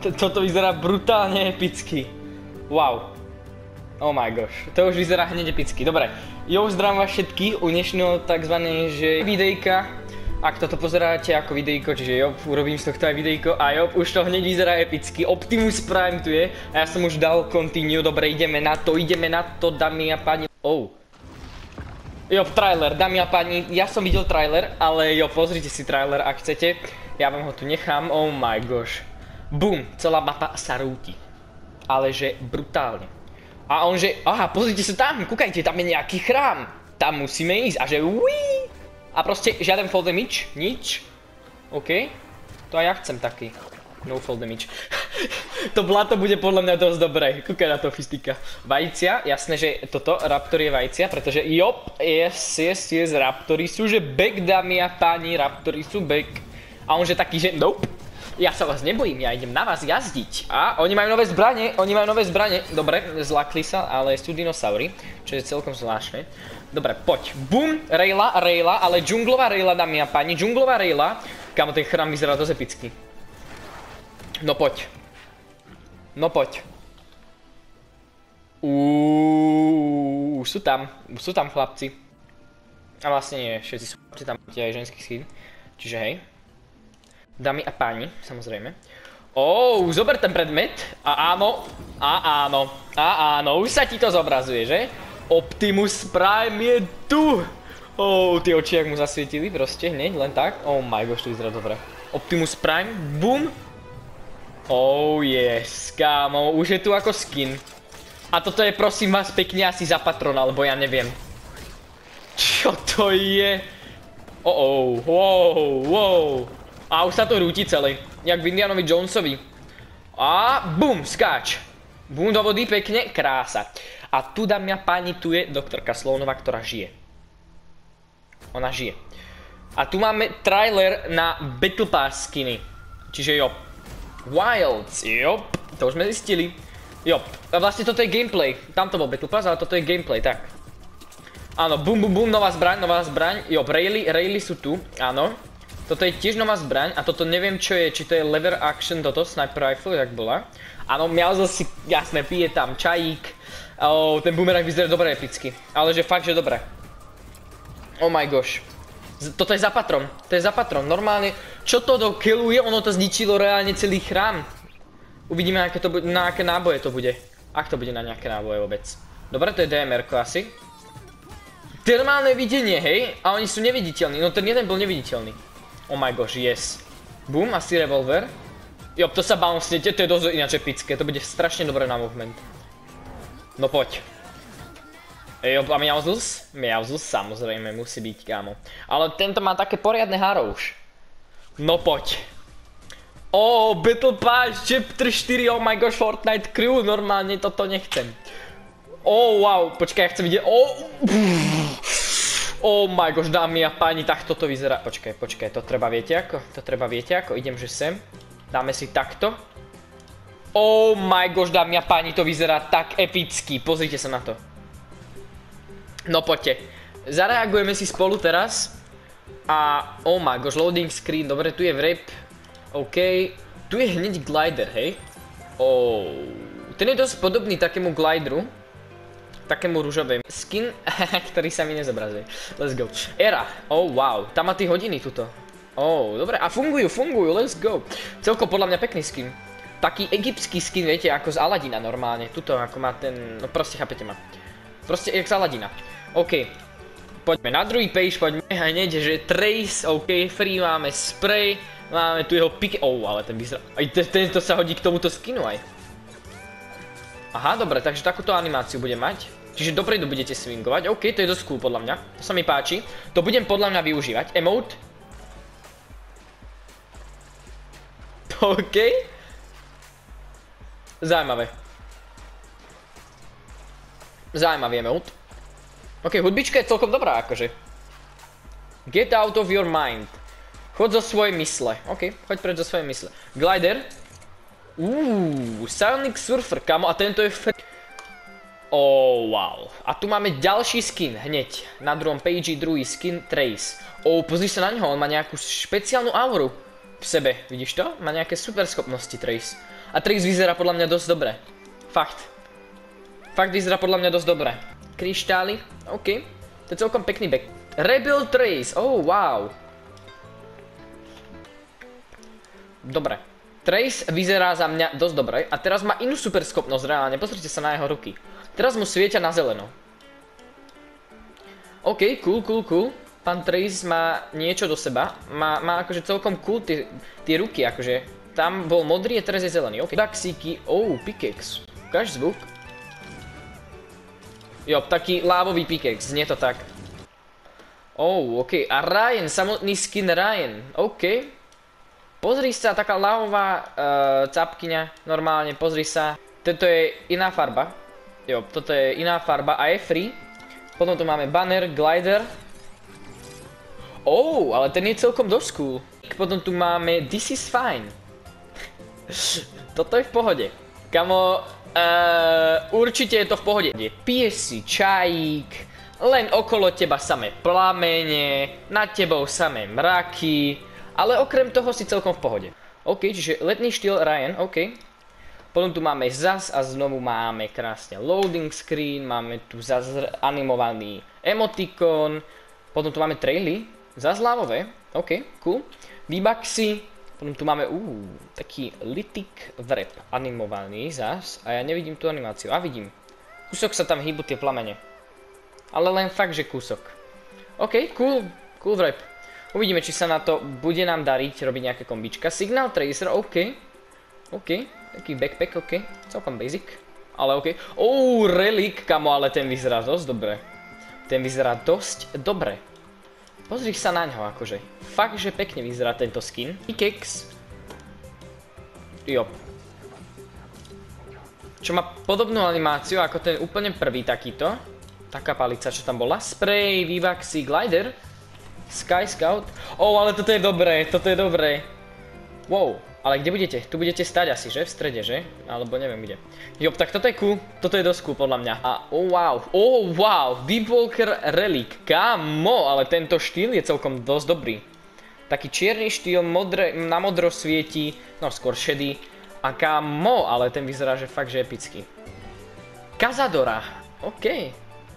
Toto vyzerá brutálne epicky. Wow. Oh my gosh, to už vyzerá hneď epicky. Dobre, zdravím vás všetkých u dnešného takzvané, že videjka. Ak toto pozeráte ako videjko, čiže urobím z tohto aj videjko a už to hneď vyzerá epicky. Optimus Prime tu je a ja som už dal continue. Dobre, ideme na to, dámy a páni. Trailer, dámy a páni, ja som videl trailer, ale pozrite si trailer, ak chcete. Ja vám ho tu nechám, oh my gosh. Bum, celá mapa sa rúti. Ale že brutálne. A on že, aha, pozrite sa tam, kúkajte, tam je nejaký chrám. Tam musíme ísť a že uí. A proste žiaden fall damage, nič. OK, to aj ja chcem taký. No fall damage. To blato bude podľa mňa dosť dobré. Kúkaj na to, fistika. Vajcia, jasné, že toto, Raptor je vajcia, pretože yes, Raptory sú, že back, dámy a páni, Raptory sú back. A on že taký, že nope. Ja sa vás nebojím, ja idem na vás jazdiť. A oni majú nové zbrane, dobre, zlakli sa, ale sú dinosaury, čo je celkom zvláštne. Dobre, poď, bum, Rayla, ale džunglová Rayla, dámy a páni, džunglová Rayla. Kámo, ten chrám vyzerá dosť epicky. No poď. Sú tam chlapci. A vlastne nie, všetci sú chlapci, tam máte aj ženský skin. Čiže hej. Dámy a páni, samozrejme. Zober ten predmet. A áno, už sa ti to zobrazuje, že? Optimus Prime je tu. Tie oči, jak mu zasvietili, proste, hneď, len tak. Oh my gosh, to vyzerá dobre. Optimus Prime, boom. Yes, kámo, už je tu ako skin. A toto je, prosím vás, pekne asi za patrona, alebo ja neviem. Čo to je? Wow. A už sa to rúti celé, jak v Indianovi Jonesovi. A bum, skáč. Bum do vody, pekne, krása. A tu, dámy a páni, tu je doktorka Sloanová, ktorá žije. Ona žije. A tu máme trailer na Battle Pass skiny. Čiže Wilds, to už sme zistili. A vlastne toto je gameplay. Tam to bol Battle Pass, ale toto je gameplay, tak. Áno, bum, nová zbraň. Rayleigh sú tu, áno. Toto je tiež nová zbraň a toto neviem čo je, či to je lever action, toto sniper rifle, jak bola. Áno, Miauzl si, jasné, pije tam čajík. Ten boomerang vyzerá dobre epicky, ale že fakt, že dobre. Oh my gosh. Toto je za patron, normálne. Čo to dokilluje, ono to zničilo reálne celý chrám. Uvidíme, na aké náboje to bude. Ak to bude na nejaké náboje vôbec. Dobre, to je DMR-ko asi. Termálne videnie, hej, a oni sú neviditeľní, no ten jeden bol neviditeľný. Oh my gosh, yes. Boom, asi revolver. To sa bouncnete, to je dosť ináč epické, to bude strašne dobré na movement. No poď. A Miauzl samozrejme musí byť, kámo. Ale tento má také poriadne háro už. No poď. Battle Pass, Chapter 4, oh my gosh, Fortnite Crew, normálne toto nechcem. Wow, počkaj, ja chcem vidieť, oh my gosh, dámy a páni, tak toto vyzerá. Počkaj, to treba, viete ako? Idem, že sem. Dáme si takto. Oh my gosh, dámy a páni, to vyzerá tak epicky. Pozrite sa na to. No poďte. Zareagujeme si spolu teraz. A oh my gosh, loading screen, dobre, tu je wrap. OK. Tu je hneď glider, hej. Ten je dosť podobný takému glideru. Takému rúžovému. Skin, ktorý sa mi nezobrazuje. Let's go. Era. Wow. Tam má tie hodiny tuto. Dobre. A fungujú. Let's go. Celko podľa mňa pekný skin. Taký egyptský skin, viete, ako z Aladina normálne. Tuto, ako má ten, no proste, chápete ma. Proste, jak z Aladina. OK. Poďme na druhý page, poďme hneď, že trace, OK, free, máme spray. Máme tu jeho pick, ale ten vyzerá. Aj tento sa hodí k tomuto skinu aj. Aha, dobre, takže takúto animáciu budem mať. Čiže dopredu budete swingovať. OK, to je dosť cool podľa mňa. To sa mi páči. To budem podľa mňa využívať. Emote. OK. Zaujímavý emote. OK, hudbička je celkom dobrá, akože. Get out of your mind. Choď zo svojej mysle. OK, choď preč zo svojej mysle. Glider. Sonic Surfer, kamo, a tento je wow. A tu máme ďalší skin, hneď. Na druhom page druhý skin, Trace. Pozri sa na ňo, on má nejakú špeciálnu auru. v sebe, vidíš to? Má nejaké super schopnosti Trace. A Trace vyzerá podľa mňa dosť dobre. Fakt. Fakt vyzerá podľa mňa dosť dobre. Kryštály, OK. To je celkom pekný back. Rebel Trace, oh wow. Dobre. Trace vyzerá za mňa dosť dobre. A teraz má inú super schopnosť reálne. Pozrite sa na jeho ruky. Teraz mu svietia na zeleno. OK, cool. Pán Trace má niečo do seba. Má akože celkom cool tie ruky, akože. Tam bol modrý a teraz je zelený. OK. Baksíky, pickaxe. Ukáž zvuk. Jo, taký lávový pickaxe, znie to tak. OK. A Ryan, samotný skin Ryan. OK. Pozri sa, taká lávová capkyňa, normálne, pozri sa. Toto je iná farba. Jo, toto je iná farba a je free. Potom tu máme banner, glider. Ale ten je celkom dosť cool. Potom tu máme This is fine. Toto je v pohode. Kamo, určite je to v pohode. Piješ si čajík, len okolo teba samé plamene, nad tebou samé mraky, ale okrem toho si celkom v pohode. OK, čiže letný štýl Ryan, OK. Potom tu máme zas a znovu máme krásne loading screen, máme tu zas animovaný emotikon, potom tu máme traily, zas lávové, OK, cool. V-bucksy, potom tu máme, taký litik wrap animovaný zas a ja nevidím tú animáciu, vidím. Kúsok sa tam hýbu tie plamene. Ale len fakt, že kúsok. OK, cool wrap. Uvidíme, či sa na to bude nám dariť robiť nejaké kombička. Signal Tracer, OK. Taký backpack, OK. Celkom basic. Ale OK. Relic, kamo, ale ten vyzerá dosť dobre. Ten vyzerá dosť dobre. Pozri sa na ňo, akože. Fakt, že pekne vyzerá tento skin. Pickaxe. Jop. Čo má podobnú animáciu ako ten úplne prvý takýto. Taká palica, čo tam bola. Spray, V-bucksy, glider. Sky Scout. Ale toto je dobré, Wow, ale kde budete? Tu budete stať asi, že? V strede, že? Alebo neviem kde. Jop, tak toto je cool. Toto je dosť cool podľa mňa. A wow. Deep Walker Relic. Kamo, ale tento štýl je celkom dosť dobrý. Taký čierny štýl, na modro svieti, no skôr šedý. A kamo, ale ten vyzerá, že fakt, že epický. Cazadora. OK.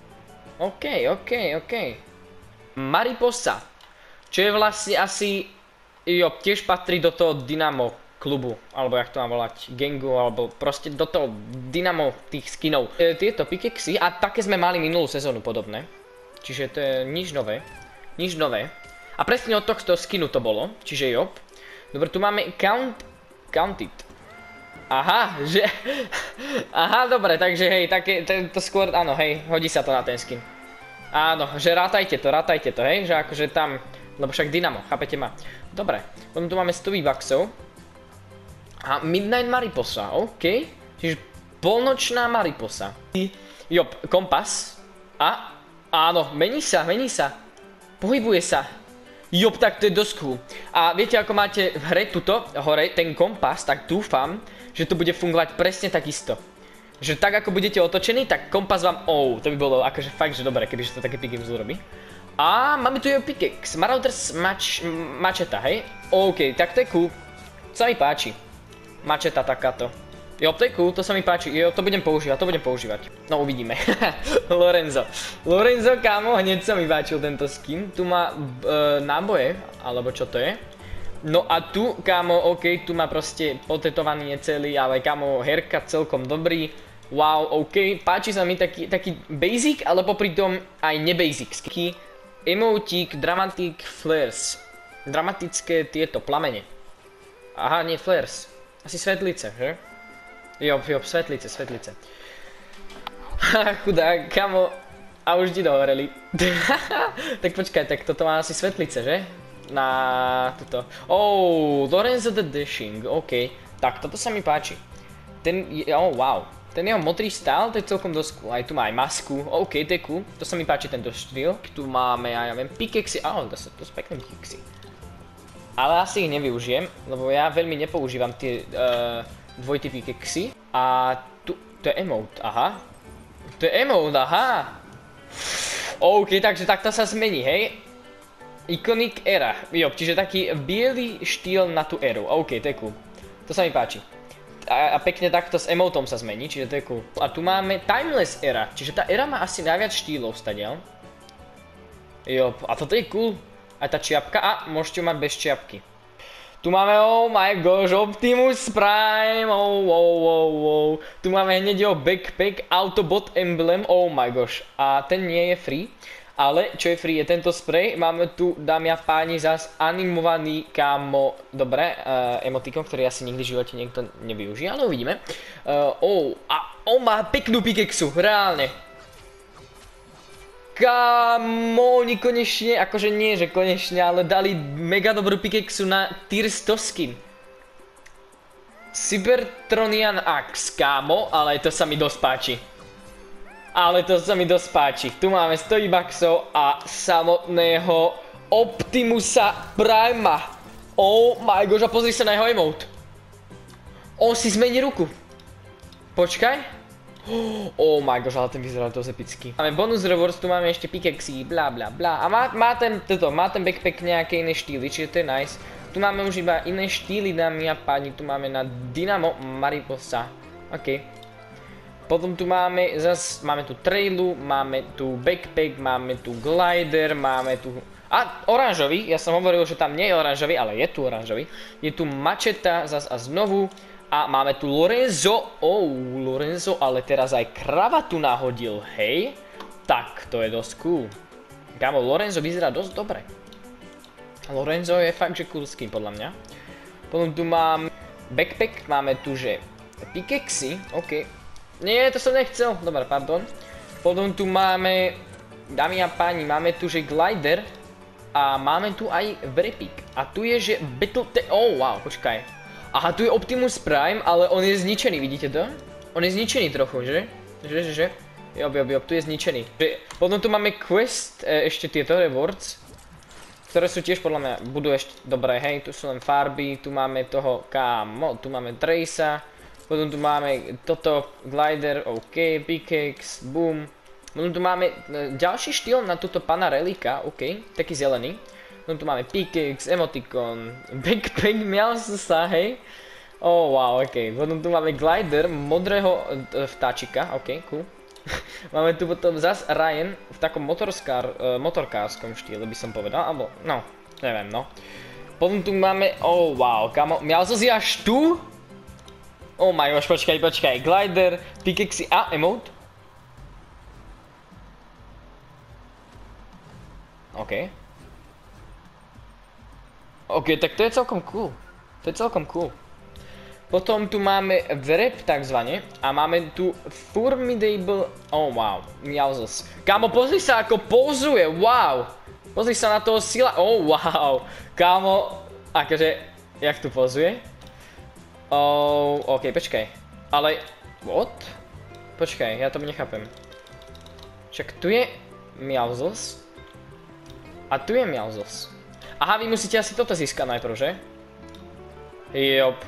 Mariposa. Čo je vlastne asi, tiež patrí do toho Dynamo klubu, alebo jak to mám volať, gangu, alebo proste do toho Dynamo tých skinov. Tieto pickaxy, a také sme mali minulú sezónu podobné. Čiže to je nič nové. A presne od tohto skinu to bolo, čiže jop. Dobre, tu máme count it. Aha, dobre, takže hej, to skôr, áno, hej, hodí sa to na ten skin. Áno, že rátajte to, hej, že akože tam, lebo však Dynamo, chápete ma. Dobre, potom tu máme 100 V-bucksov. A Midnight Mariposa, OK. Čiže polnočná Mariposa. Jop, kompas. A, áno, mení sa. Pohybuje sa. Jop, tak to je dosť cool. A viete, ako máte v hre tuto, hore, ten kompas, tak dúfam, že to bude fungovať presne takisto. Že tak ako budete otočení, tak kompas vám, to by bolo akože fakt, že dobre, kebyže to také pickaxe urobí. A máme tu jeho pickaxe, Marauders mačeta, hej? OK, tak to je cool. To sa mi páči. Mačeta takáto. Jo, to je cool, to sa mi páči, to budem používať. No uvidíme. Lorenzo, kámo, hneď sa mi páčil tento skin. Tu má náboje, alebo čo to je. No a tu, kámo, OK, tu má proste potetovaný je celý, ale kámo, haircut celkom dobrý. Wow, OK, páči sa mi taký basic, ale popri tom aj nebasic. Emotík, dramatic flares. Dramatické tieto plamene. Aha, nie flares. Asi svetlice, že? Jo, svetlice. Chudák, kamo. A už ti dohoreli. Tak počkaj, tak toto má asi svetlice, že? Na tuto. Lorenzo the Dashing, OK. Tak, toto sa mi páči. Wow. Ten jeho modrý style, to je celkom dosť cool. Aj tu má aj masku, OK, to je cool. To sa mi páči, tento štýl. Tu máme, ja neviem, pickaxy, to sú pekné pickaxy. Ale asi ich nevyužijem, lebo ja veľmi nepoužívam tie dvojty pickaxy. A tu, to je emote, aha. OK, takže takto sa zmení, hej. Iconic era. Jo, čiže taký biely štýl na tú eru. OK, to je cool. To sa mi páči. A pekne takto s emotom sa zmení, čiže to je cool. A tu máme Timeless era, čiže tá era má asi najviac štýlov stadiaľ. Jo, a toto je cool. Aj tá čiapka, a môžete mať bez čiapky. Tu máme, oh my gosh, Optimus Prime, oh. Tu máme hneď jeho backpack, Autobot emblem, oh my gosh. A ten nie je free. Ale čo je free je tento spray, máme tu, dámy a páni, zas animovaný kámo, dobre, emotikon, ktorý asi nikdy v živote niekto nevyužije, ale uvidíme. A on má peknú pikexu, reálne. Kámo, oni konečne, akože nie, že konečne, ale dali mega dobrú pikexu na tier 100 skin. Cybertronian Axe, kámo, ale to sa mi dosť páči. Tu máme 100 bucksov a samotného Optimusa Prima. Oh my gosh, a pozri sa na jeho emote. On si zmení ruku. Počkaj. Oh my gosh, ale ten vyzerá dosť epický. Máme bonus rewards, tu máme ešte pickaxy, bla bla bla. A má ten backpack nejaké iné štýly, čiže to je nice. Tu máme už iba iné štýly, dámy a páni. Tu máme na Dynamo Mariposa. OK. Potom tu máme tu trailu, máme tu backpack, máme tu glider, máme tu... A oranžový, ja som hovoril, že tam nie je oranžový, ale je tu oranžový. Je tu mačeta zas a znovu. A máme tu Lorenzo, Lorenzo, ale teraz aj kravatu nahodil, hej? Tak, to je dosť cool. Kámo, Lorenzo vyzerá dosť dobre. Lorenzo je fakt, že cool skin, podľa mňa. Potom tu mám backpack, máme tu, že pickaxy, OK. Nie, to som nechcel, dobre, pardon. Potom tu máme, dámy a páni, máme tu, že glider. A máme tu aj Verepik. A tu je, že oh wow, počkaj. Aha, tu je Optimus Prime, ale on je zničený, vidíte to? On je zničený trochu, že? Že? Job, tu je zničený. Potom tu máme quest, ešte tieto rewards. Ktoré sú tiež podľa mňa, budú ešte dobré, hej. Tu sú len farby, tu máme toho, kámo, tu máme Tracea. Potom tu máme toto, glider, OK, pickaxe, boom. Potom tu máme ďalší štýl na túto pana Relika, OK, taký zelený. Potom tu máme pickaxe, emotikon, backpack, sa, hej. Oh wow, OK. Potom tu máme glider modrého vtáčika, OK, cool. Máme tu potom zas Ryan v takom motorkárskom štýle, by som povedal, alebo, no, neviem, no. Potom tu máme, oh wow, kamo, mial som si až tu? Oh my gosh, počkaj, glider, pickaxe a emote. OK. OK, tak to je celkom cool. Potom tu máme Verep takzvané a máme tu Formidable, oh wow, Meowsles. Kámo, pozri sa ako pozuje, wow. Pozri sa na toho sila, oh wow. Kámo, akože, jak tu pozuje? Oh, OK, počkaj. Ale, what? Počkaj, ja to nechápem. Však tu je Meowsles. A tu je Meowsles. Aha, vy musíte asi toto získať najprv, že? Jop.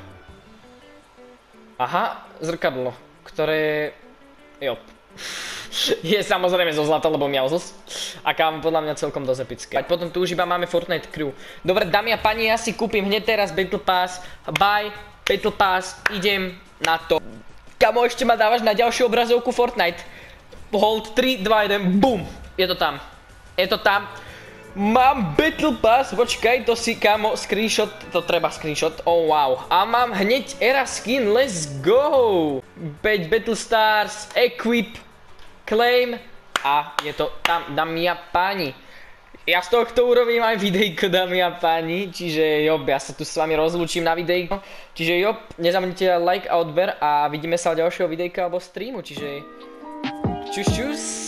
Aha, zrkadlo, ktoré... Jop. Je samozrejme zo zlata, lebo Meowsles. A kámo, podľa mňa celkom dosť epické. Potom tu už iba máme Fortnite Crew. Dobre, dámy a pani, ja si kúpim hneď teraz Battle Pass. Bye. Battle Pass, idem na to. Kamo, ešte ma dávaš na ďalšiu obrazovku Fortnite. Hold 3, 2, 1, BOOM. Je to tam. Mám Battle Pass, počkaj, to si, kamo, screenshot, to treba screenshot, oh wow. A mám hneď era skin, let's go. 5 Battle Stars, equip, claim a je to tam, dámy a páni. Ja z tohto urobím aj videjko, dámy a páni, čiže job, ja sa tu s vami rozlúčim na videjko. Čiže job, nezabudnite like a odber a vidíme sa v ďalšieho videjka alebo streamu, čiže čus čus.